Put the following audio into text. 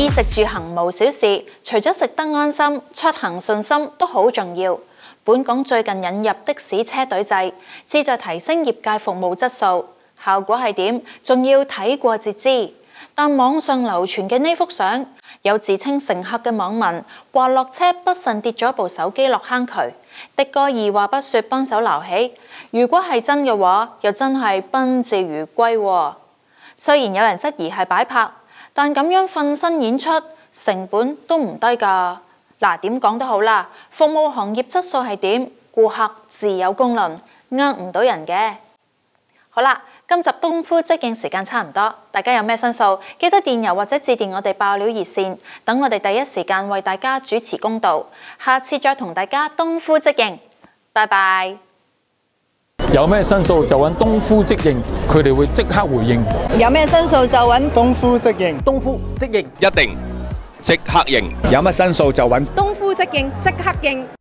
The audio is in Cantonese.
衣食住行無小事，除咗食得安心，出行順心都好重要。本港最近引入的士車隊制，旨在提升業界服務質素。效果係點？仲要睇過至知。但網上流傳嘅呢幅相，有自稱乘客嘅網民話落車不慎跌咗部手機落坑渠，的哥二話不說幫手撈起。如果係真嘅話，又真係賓至如歸喎。雖然有人質疑係擺拍，但咁樣瞓身演出，成本都唔低㗎。嗱，點講都好啦，服務行業質素係點，顧客自有公論，呃唔到人嘅。好啦，今集東夫職應時間差唔多，大家有咩申訴，記得電郵或者致電我哋爆料熱線，等我哋第一時間為大家主持公道。下次再同大家東夫職應，拜拜。 有咩申訴就揾東夫職應，佢哋會即刻回應。 有咩申訴就揾東夫職應， 東夫職應一定即刻應。 有乜申訴就揾東夫職應，即刻應。